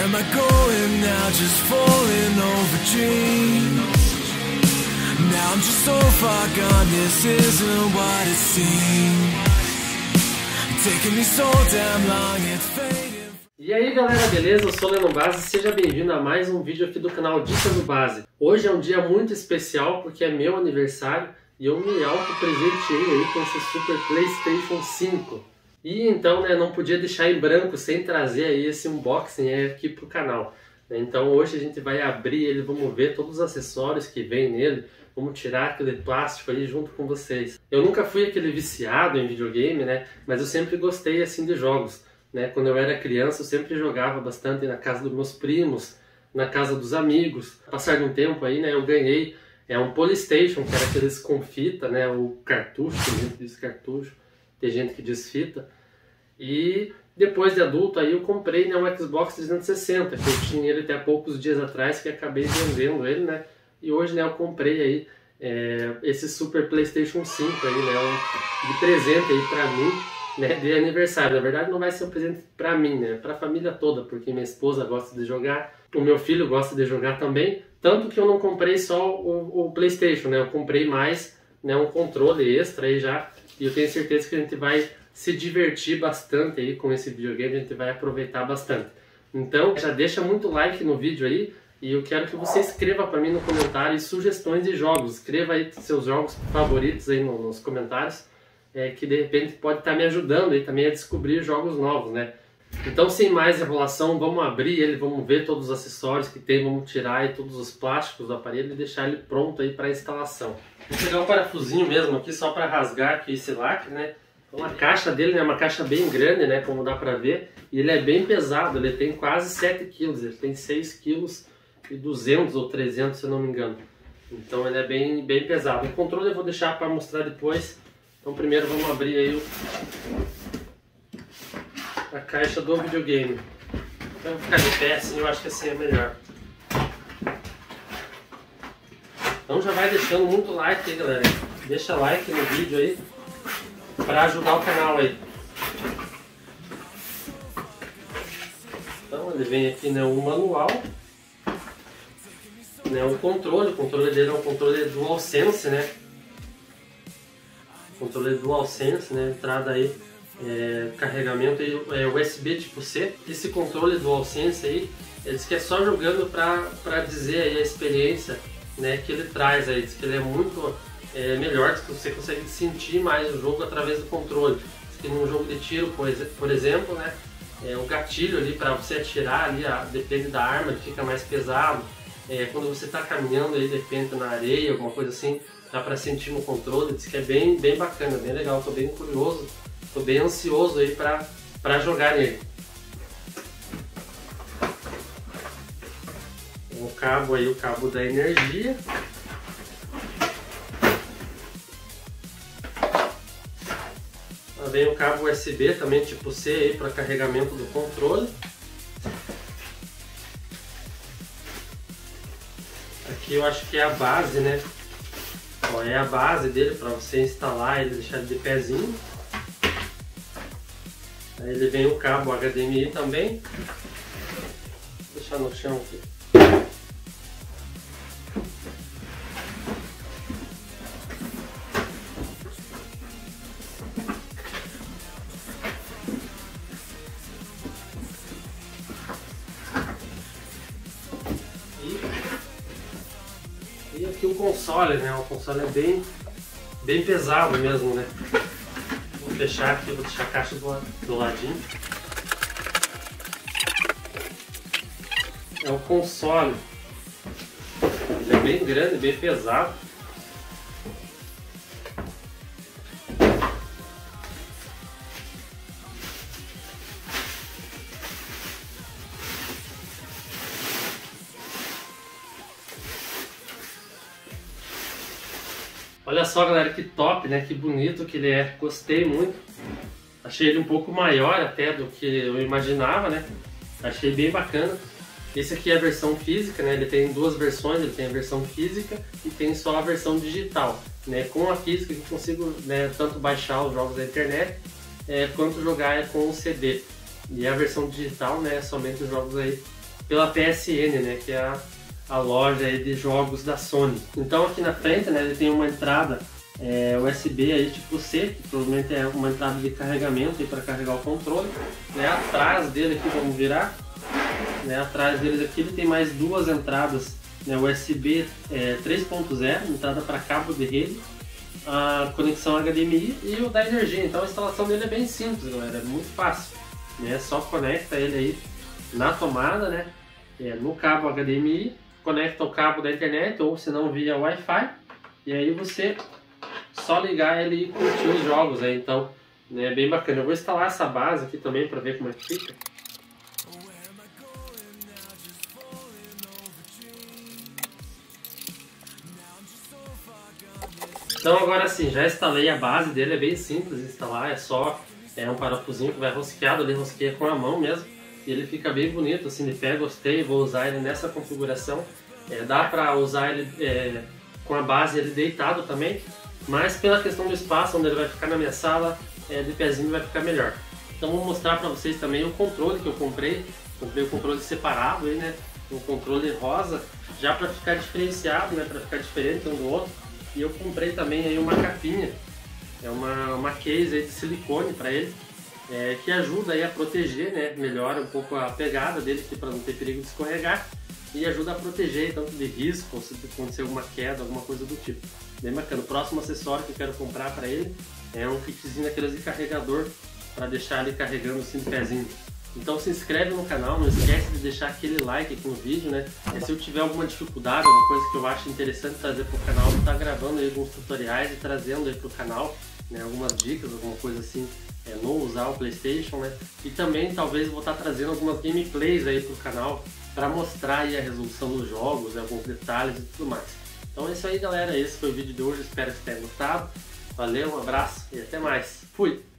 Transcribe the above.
am I going now, just falling over dreams? Now I'm just so far gone, this isn't what it seems. Taking me so damn long, it's fading. E aí galera, beleza? Eu sou o Lenon Base, seja bem-vindo a mais um vídeo aqui do canal Dicas do Base. Hoje é um dia muito especial porque é meu aniversário e eu me auto-presenteei aí com esse Super PlayStation 5. E então, né, não podia deixar em branco sem trazer aí esse unboxing aí aqui pro canal. Então hoje a gente vai abrir ele, vamos ver todos os acessórios que vem nele, vamos tirar aquele plástico aí junto com vocês. Eu nunca fui aquele viciado em videogame, né, mas eu sempre gostei assim de jogos. Né? Quando eu era criança eu sempre jogava bastante na casa dos meus primos, na casa dos amigos. Passar de um tempo aí, né, eu ganhei um PlayStation, que era aqueles com fita, né, o cartucho, tem gente que diz cartucho, tem gente que diz fita. E depois de adulto aí eu comprei, né, um Xbox 360, que eu tinha ele até há poucos dias atrás, que acabei vendendo ele, né, e hoje, né, eu comprei aí esse Super PlayStation 5 aí, né, de presente aí pra mim, né, de aniversário. Na verdade não vai ser um presente pra mim, né, pra família toda, porque minha esposa gosta de jogar, o meu filho gosta de jogar também, tanto que eu não comprei só o PlayStation, né, eu comprei mais, né, um controle extra aí já, e eu tenho certeza que a gente vai se divertir bastante aí com esse videogame, a gente vai aproveitar bastante. Então já deixa muito like no vídeo aí, e eu quero que você escreva para mim no comentário sugestões de jogos, escreva aí seus jogos favoritos aí nos comentários, que de repente pode estar me ajudando aí também a descobrir jogos novos, né? Então, sem mais enrolação, vamos abrir ele, vamos ver todos os acessórios que tem, vamos tirar aí todos os plásticos do aparelho e deixar ele pronto aí para instalação. Vou pegar um parafusinho mesmo aqui só para rasgar aqui esse lacre, né? Então, a caixa dele é uma caixa bem grande, né? Como dá para ver, e ele é bem pesado, ele tem quase 7 kg, ele tem 6 kg e 200 ou 300, se eu não me engano. Então ele é bem pesado. O controle eu vou deixar para mostrar depois. Então primeiro vamos abrir aí a caixa do videogame. Então eu vou ficar de pé assim, eu acho que assim é melhor. Então já vai deixando muito like aí, galera. Deixa like no vídeo aí para ajudar o canal aí. Então ele vem aqui, né, um manual, né, um controle. O controle dele é um controle DualSense, né? Controle DualSense, né? Entrada aí, carregamento aí, USB tipo C. Esse controle DualSense aí, ele diz que é só jogando para dizer aí a experiência, né, que ele traz aí. Diz que ele é muito melhor, diz que você consegue sentir mais o jogo através do controle. Diz que num jogo de tiro, por exemplo, né, o gatilho ali para você atirar ali, depende da arma, ele fica mais pesado. Quando você está caminhando aí, de repente na areia, alguma coisa assim, dá para sentir no controle. Diz que é bem bacana, bem legal. Estou bem curioso, estou bem ansioso aí para jogar nele. O cabo aí, o cabo da energia. Vem o cabo USB também tipo C aí para carregamento do controle. Aqui eu acho que é a base, né? Ó, é a base dele para você instalar ele, deixar ele de pezinho. Aí ele vem o cabo HDMI também. Vou deixar no chão aqui. E aqui o console, né? O console é bem pesado mesmo, né? Vou fechar aqui, vou deixar a caixa do ladinho. É o console. Ele é bem grande, bem pesado. Olha só, galera, que top, né? Que bonito que ele é. Gostei muito. Achei ele um pouco maior até do que eu imaginava, né? Achei bem bacana. Esse aqui é a versão física, né? Ele tem duas versões, ele tem a versão física e tem só a versão digital, né? Com a física eu consigo, né, tanto baixar os jogos da internet quanto jogar com o CD. E a versão digital, né, somente os jogos aí pela PSN, né, que é a loja aí de jogos da Sony. Então aqui na frente, né, ele tem uma entrada USB aí tipo C, que provavelmente é uma entrada de carregamento para carregar o controle, né? Atrás dele aqui, vamos virar, né? Atrás dele aqui ele tem mais duas entradas, né? USB 3.0, entrada para cabo de rede, a conexão HDMI e o da energia. Então a instalação dele é bem simples, galera, é muito fácil, né? Só conecta ele aí na tomada, né? No cabo HDMI, conecta o cabo da internet ou se não via Wi-Fi, e aí você só ligar ele e curtir os jogos aí. Então, né, é bem bacana. Eu vou instalar essa base aqui também para ver como é que fica. Então agora sim, já instalei a base dele, é bem simples de instalar, é só um parafusinho que vai rosqueado, ele rosqueia com a mão mesmo, e ele fica bem bonito, assim, de pé, gostei, vou usar ele nessa configuração. Dá para usar ele com a base ele deitado também, mas pela questão do espaço onde ele vai ficar na minha sala, de pezinho vai ficar melhor. Então vou mostrar para vocês também o controle que eu comprei o controle separado aí, né, um controle rosa, já para ficar diferenciado, né, para ficar diferente um do outro. E eu comprei também aí uma capinha, uma case aí de silicone para ele, que ajuda aí a proteger, né, melhora um pouco a pegada dele aqui para não ter perigo de escorregar, e ajuda a proteger tanto de risco, se acontecer alguma queda, alguma coisa do tipo. Bem bacana. O próximo acessório que eu quero comprar para ele é um kitzinho daqueles de carregador para deixar ele carregando assim de pezinho. Então se inscreve no canal, não esquece de deixar aquele like aqui no vídeo, né? Se eu tiver alguma dificuldade, alguma coisa que eu acho interessante trazer para o canal, eu vou estar gravando aí alguns tutoriais e trazendo aí para o canal, né, algumas dicas, alguma coisa assim, no usar o PlayStation, né? E também talvez vou estar trazendo algumas gameplays aí para o canal para mostrar aí a resolução dos jogos, alguns detalhes e tudo mais. Então é isso aí, galera, esse foi o vídeo de hoje, espero que tenham gostado. Valeu, um abraço e até mais. Fui!